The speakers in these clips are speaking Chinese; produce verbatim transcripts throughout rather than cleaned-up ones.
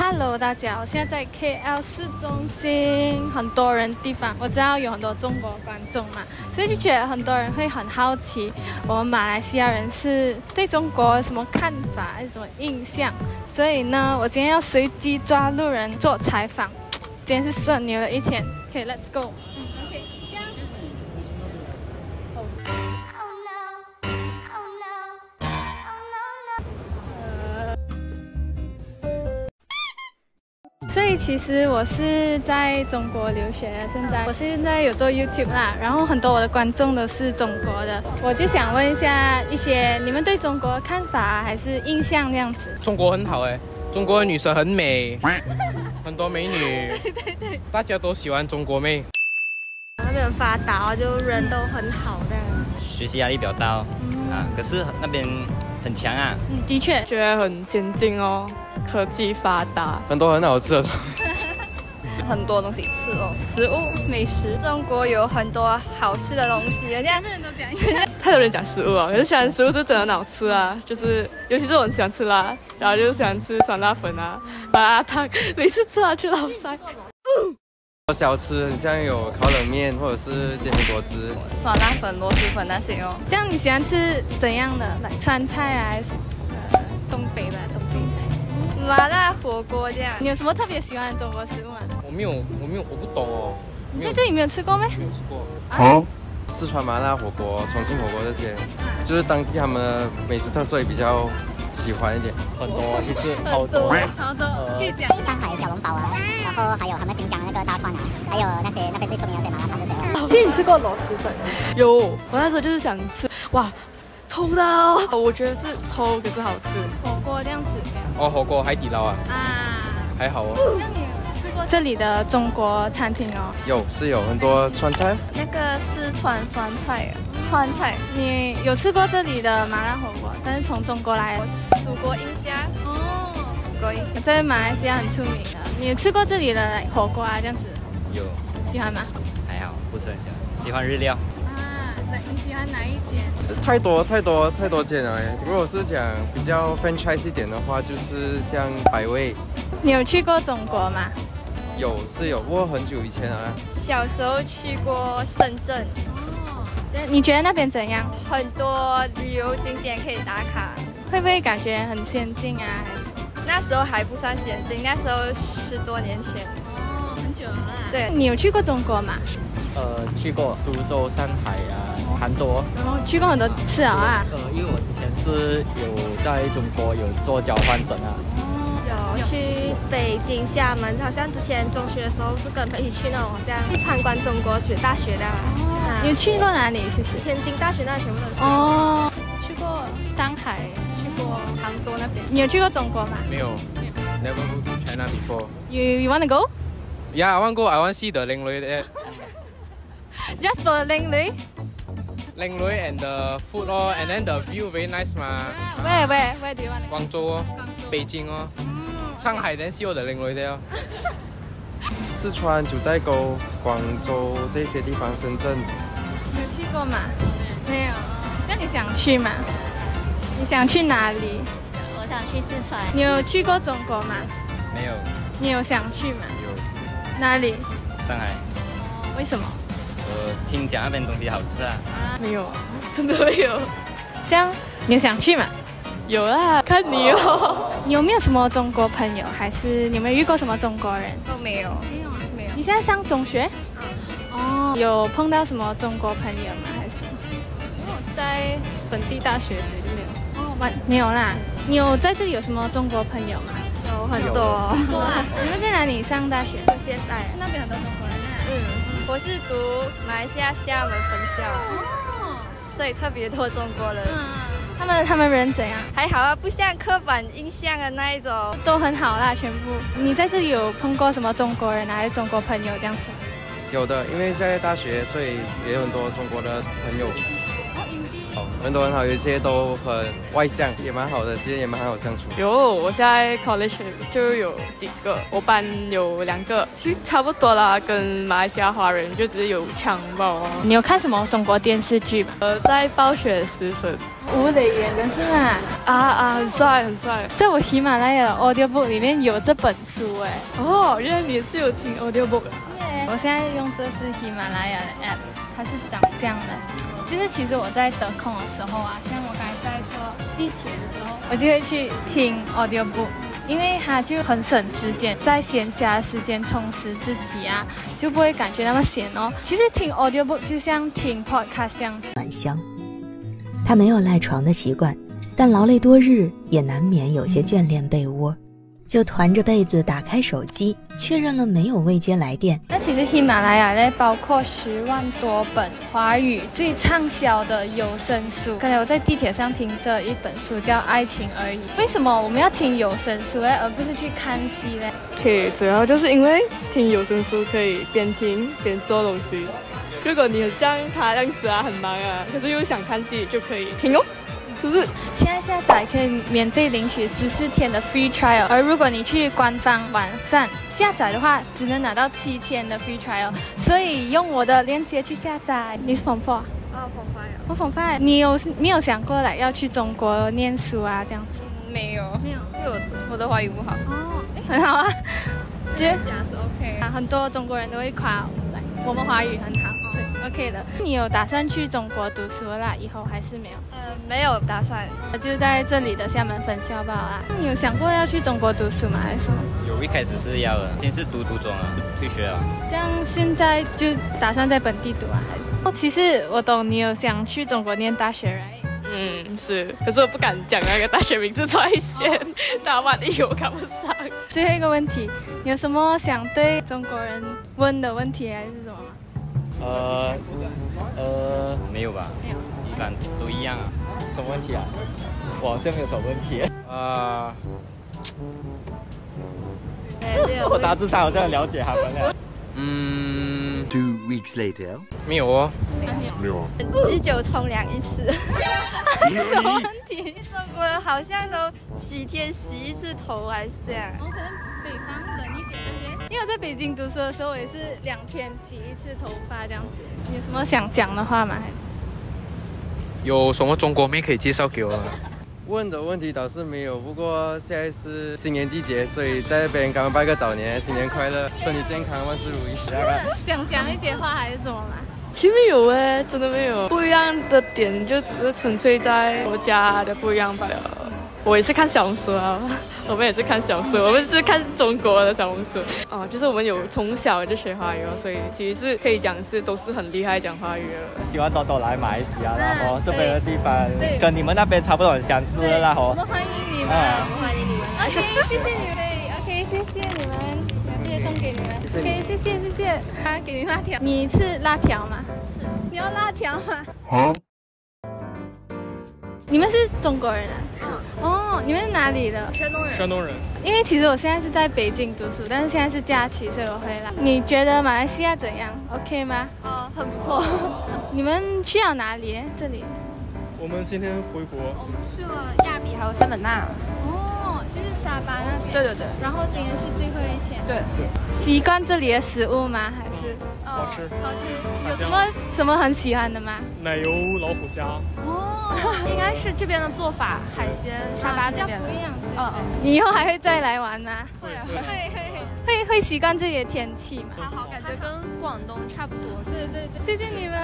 Hello， 大家好，我现在在 K L 市中心，很多人地方，我知道有很多中国观众嘛，所以就觉得很多人会很好奇，我们马来西亚人是对中国有什么看法，还是什么印象？所以呢，我今天要随机抓路人做采访，今天是社牛的一天。OK，let's go。嗯 ，OK， 这样。所以其实我是在中国留学的，现在我现在有做 YouTube 啦，然后很多我的观众都是中国的，我就想问一下一些你们对中国的看法还是印象这样子。 中国很好哎，中国的女生很美，很多美女， 对对对， 大家都喜欢中国妹。 那边很发达，就人都很好的。 学习压力比较大哦，嗯、啊，可是那边很强啊。 嗯，的确， 觉得很先进哦。科技发达， 很多很好吃的东西， 很多东西吃哦，食物美食。中国有很多好吃的东西，人家人都讲， 太多人讲食物啊，可是喜欢食物就真的很好吃啊，就是尤其是我很喜欢吃辣，然后就喜欢吃酸辣粉啊、麻辣烫，每次吃完去老塞。 小吃很像有烤冷面或者是煎饼果子、 酸辣粉、螺蛳粉那些哦。 这样你喜欢吃怎样的？来川菜啊，还是呃东北的东北菜？ 麻辣火锅这样。 你有什么特别喜欢的中国食物吗？ 我没有，我没有，我不懂哦。 你在这里没有吃过吗？ 没有吃过。 啊？四川麻辣火锅、重庆火锅这些，就是当地他们的美食特色也比较喜欢一点。 很多，其实超多， 超多，可以讲。 上海小笼包啊，然后还有他们新疆那个大串啊，还有那些那边最出名的那些麻辣烫这些。 其实你吃过螺蛳粉？有，我那时候就是想吃，哇，臭到！我觉得是臭，可是好吃。 火锅这样子。 哦，火锅海底捞啊。 啊。 还好哦。 这样你有吃过这里的中国餐厅哦？ 有，是有很多川菜。 那个四川酸菜，川菜。 你有吃过这里的麻辣火锅？但是从中国来的。 蜀国银虾。 哦。 蜀国银虾在马来西亚很出名的。你有吃过这里的火锅啊？这样子。 有。 喜欢吗？ 还好，不是很喜欢，喜欢日料。 啊，那你喜欢哪一间？ 是太多太多太多间了。如果是讲比较 franchise 一点的话，就是像百味。 你有去过中国吗？ 有是有，不过很久以前了。 小时候去过深圳。 哦。你觉得那边怎样？ 很多旅游景点可以打卡。 会不会感觉很先进啊？还是？ 那时候还不算先进，那时候十多年前。 哦，很久了啦。 对， 你有去过中国吗？ 呃，去过苏州、上海啊、杭州。 哦，去过很多次了啊。 呃，因为我之前是有在中国有做交换生啊。 有去北京、厦门，好像之前中学的时候是跟朋友一起去那种，好像去参观中国学大学的。 哦，你去过哪里？其实天津大学那全部都去。 哦，去过上海，去过杭州那边。你有去过中国吗？ 没有 ，Never go to China before. You you wanna go? Yeah, I want go. I want see the 靚女 there. Just for the 靚女? 靚女 and the food 哦 and then the view very nice 嘛。 Where where where do you want? 廣州哦，北京哦，上海 then see all the 靚女 there 哦。 四川、九寨沟、廣州這些地方，深圳。 有去過嗎？沒有。那你想去嗎？你想去哪裡？ 我想去四川。 你有去過中國嗎？ 沒有。 你有想去嗎？ 有。 哪裡？ 上海。 為什麼？ 呃，聽講那邊東西好吃啊。 啊，沒有，真的沒有。 這樣你想去嗎？ 有啦，看你哦。 你有沒有什麼中國朋友？還是你有沒有遇過什麼中國人？ 都沒有。 沒有，沒有。你現在上中學？哦，有碰到什麼中國朋友嗎？還是什麼？ 因為我是在本地大學，所以就沒有。 哦，沒沒有啦。你有在這裡有什麼中國朋友嗎？ 有很多。 你們在哪裡上大學 ？C S I。 那邊很多中國人啊。 嗯，我是讀馬來西亞廈門分校。哦。所以特別多中國人。 嗯。他們他們人怎樣？ 還好啊，不像刻板印象的那一種。 都很好啦，全部。你在這裡有碰過什麼中國人啊，還是中國朋友這樣子？ 有的，因為現在大學，所以也有很多中國的朋友。 哦，印地。 好。 很多很好，有一些都很外向，也蛮好的，其实也蛮好相处。 有，我现在 college 就有几个，我班有两个，其实差不多啦，跟马来西亚华人就只是有腔吧。 你有看什么中国电视剧吗？ 呃，在暴雪时分， 吴磊演的是吗？ 啊啊，很帅很帅。 在我喜马拉雅的 audiobook 里面有这本书哎。 哦，原来你是有听 audiobook。 是，我现在用这是喜马拉雅的 app， 它是长这样的。就是其实我在得空的时候啊，像我刚才在坐地铁的时候，我就会去听 audiobook， 因为它就很省时间，在闲暇的时间充实自己啊，就不会感觉那么闲哦。其实听 audiobook 就像听 podcast 这样子。 暖香，他没有赖床的习惯，但劳累多日也难免有些眷恋被窝，就团着被子打开手机，确认了没有未接来电。 那其实喜马拉雅呢，包括十万多本华语最畅销的有声书。刚才我在地铁上听这一本书叫《爱情而已》。为什么我们要听有声书呢，而不是去看戏呢？ 可以，主要就是因为听有声书可以边听边做东西。如果你像他这样子啊，很忙啊，可是又想看戏，就可以听哦。就是现在下载可以免费领取十四天的 free trial， 而如果你去官方网站下载的话，只能拿到七天的 free trial， 所以用我的链接去下载。你是 form four 啊？ 哦 form five 啊。 我 form five。你有没有想过来要去中国念书啊？这样子？ 嗯、没有， 没有， 因为我我的华语不好。 哦，很好啊， 觉得讲是 OK 啊。很多中国人都会夸我来，我们华语很好。OK 的，你有打算去中国读书啦？以后还是没有？ 呃，没有打算， 就在这里的厦门分校吧啊。你有想过要去中国读书吗？还是什么？ 有，一开始是要的，先是读读中啊，退学啊。 这样现在就打算在本地读啊？哦，其实我懂你有想去中国念大学，right？ 嗯，是，可是我不敢讲那个大学名字出来先，大万一我看不上。 最后一个问题，你有什么想对中国人问的问题还是什么吗？ 呃呃，没有吧？没有，一般都一样啊。 什么问题啊？我好像没有什么问题。 啊、 呃，我大致上好像很了解他们了。 嗯 ，Two weeks later， 没有哦， 没有。 几久冲凉一次？ 什么问题？ 中国人好像都几天洗一次头，还是这样？ 哦，可能北方冷一点那边。因为我在北京读书的时候，我也是两天洗一次头发这样子。你有什么想讲的话吗？ 有什么中国妹可以介绍给我吗？ 问的问题倒是没有，不过现在是新年季节，所以在这边刚刚拜个早年，新年快乐，身体健康，万事如意。 想讲一些话还是什么吗？ 其实没有哎，真的没有。不一样的点就只是纯粹在国家的不一样罢了。我也是看小红书啊，我们也是看小红书，我们是看中国的小红书。哦，就是我们有从小就学华语哦，所以其实是可以讲是都是很厉害讲华语的。 希望多多来马来西亚啦，哦，这边的地方跟你们那边差不多很相似啦，哦。 我们欢迎你们，我们欢迎你们。OK， 谢谢你们。OK， 谢谢你们，这些送给你们。OK， 谢谢谢谢。啊，给你辣条。你吃辣条吗？是。你要辣条吗？好。你们是中国人啊？是。哦，你们是哪里的？ 山东人。 山东人。 因为其实我现在是在北京读书，但是现在是假期，所以我回来。你觉得马来西亚怎样 ？OK 吗？ 哦，很不错。 你们去了哪里？这里？ 我们今天回国。 我们去了亚比还有三本纳。 哦，就是沙巴那边。 对对对。 然后今天是最后一天。 对对。 习惯这里的食物吗？还是？ 好吃。 好吃。有什么什么很喜欢的吗？ 奶油老虎虾。 哦， 应该是这边的做法，海鲜沙巴这边不一样。 嗯嗯。 你以后还会再来玩吗？ 会会会会会习惯这里的天气吗？ 还好，感觉跟广东差不多。 对对对，谢谢你们。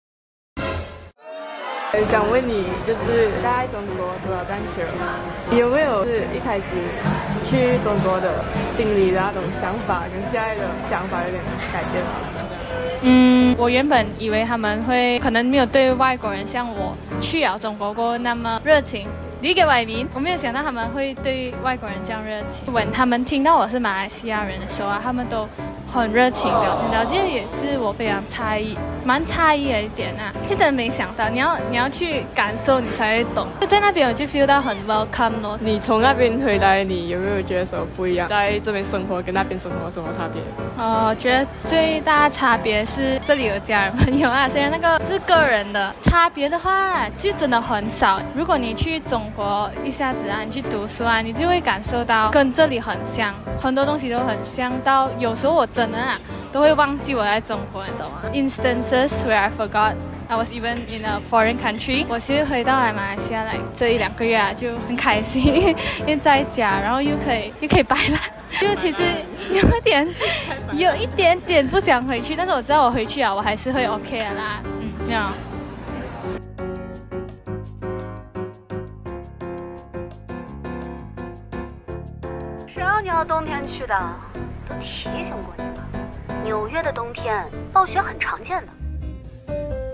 想问你，就是在中国读了这样久，你有没有是一开始去中国的心里的那种想法，跟现在的想法有点改变吗？ 嗯，我原本以为他们会可能没有对外国人像我去了中国过那么热情。理解外民，我没有想到他们会对外国人这样热情。when 他们听到我是马来西亚人的时候啊，他们都很热情聊天到，这个也是我非常诧异，蛮诧异的一点啊，真的没想到，你要你要去感受你才会懂。就在那边我就 feel 到很 welcome 咯。 你从那边回来，你有没有觉得什么不一样？在这边生活跟那边生活有什么差别？ 呃，我觉得最大差别是这里有家人朋友啊，虽然那个是个人的差别的话，就真的很少。如果你去中国一下子啊，你去读书啊，你就会感受到跟这里很像，很多东西都很像，到有时候我真的啊都会忘记我在中国，你懂吗 ？Instances where I forgot I was even in a foreign country。我其实回到来马来西亚来这一两个月啊，就很开心，因为在家，然后又可以又可以摆烂。就其实有点有一点点不想回去，但是我知道我回去啊，我还是会 OK 的啦。嗯，这样。 谁让你要冬天去的？都提醒过你了，纽约的冬天暴雪很常见的。